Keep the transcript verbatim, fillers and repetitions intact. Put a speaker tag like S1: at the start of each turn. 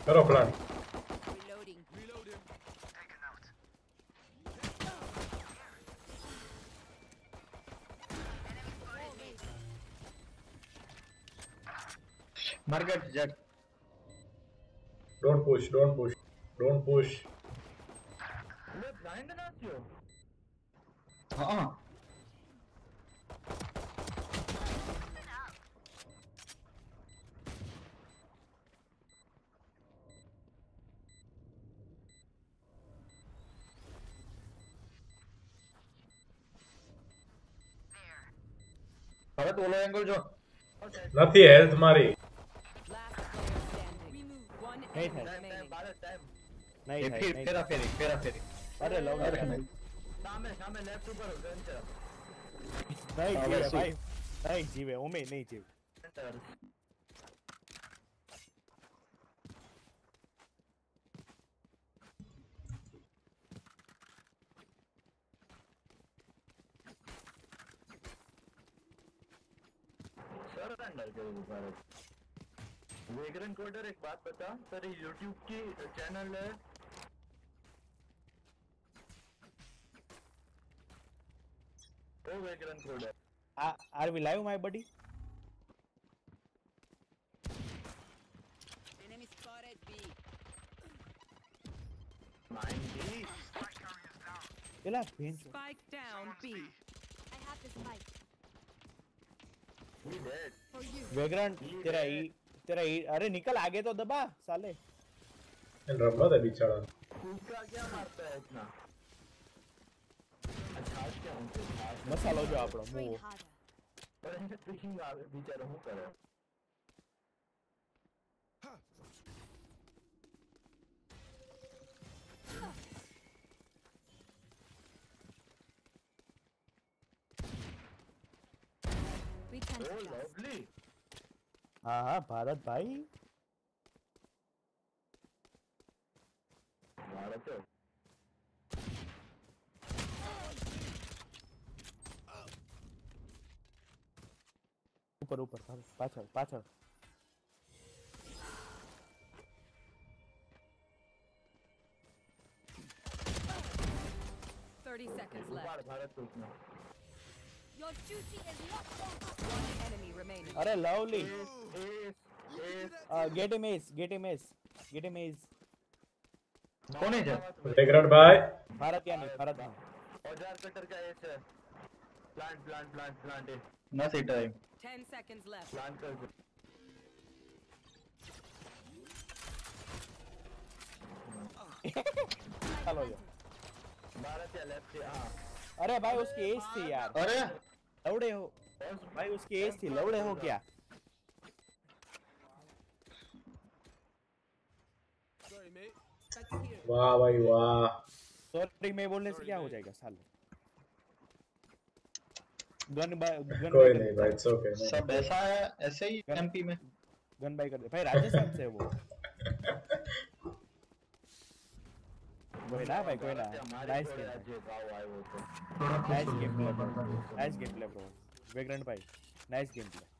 S1: करो plan.
S2: Reloading. Reloading.
S3: Market jet.
S1: Don't push, don't push, don't push.
S3: ले blind ना क्यों? हाँ. अरे तो लो एंगल जो.
S1: નથી હેલ્થ મારી।
S4: नहीं था नहीं था
S3: फिर फेरा फेरी फेरा फेरी
S4: अरे लो
S3: सामने सामने लेफ्ट ऊपर वेंचर
S4: नहीं जीवे भाई नहीं जीवे ओमे नहीं जीवे
S3: सरेंडर करो भारत। वेग्रेंट कोडर एक बात बता, तेरी यूट्यूब की चैनल है ओ Vagrant Coder.
S4: Are we live my buddy?
S2: Enemy spotted B.
S3: ninety
S4: चला bench
S2: Spike down B. I have the spike.
S3: he dead
S2: For you.
S4: Vagrant तेरा ई तेरा ई अरे निकल आगे तो दबा साले।
S1: इन रमला था बेचारा।
S3: उसका क्या मारता है इतना? अच्छा क्या उनके
S4: मसालो जो आपड़ा
S2: Train
S4: मुंह
S2: harder.
S3: अरे ट्रिकिंग वाले बेचारा हूं करे।
S2: We can
S3: uh
S2: discuss.
S3: Lovely
S4: हाँ हाँ भारत भाई
S3: भारत है।
S4: ऊपर ऊपर पाछड़ पाछड़
S2: Thirty seconds left.
S3: ऊपर भारत को इतना।
S2: Your duty is not over. One enemy remaining.
S4: अरे लवली
S3: एस एस
S4: गेट हिम एस गेट हिम एस गेट हिम एस
S3: कौन है जब?
S1: वेग्रेंट भाई।
S4: भारत या नहीं भारत नहीं
S3: औजार कटर का एस है। प्लांट प्लांट प्लांट प्लांट है। ना सी time.
S2: Ten seconds left.
S3: Plant कर दो।
S4: चलो ये
S3: भारत या लेफ्ट से हाँ।
S4: अरे भाई उसकी एज थी यार
S3: अरे
S4: लौड़े हो भाई उसकी एज थी लौड़े हो क्या?
S1: वाह भाई वाह।
S4: सॉरी मैं बोलने से क्या हो जाएगा साले? गन बाय गन
S1: कोई नहीं भाई, इट्स ओके।
S3: सब ऐसा है ऐसे ही एमपी में
S4: गन बाय कर दे भाई राजस्थान से है वो कोई ना भाई कोई ना nice game nice game play nice game play bro Vagrant भाई नाइस गेम प्ले।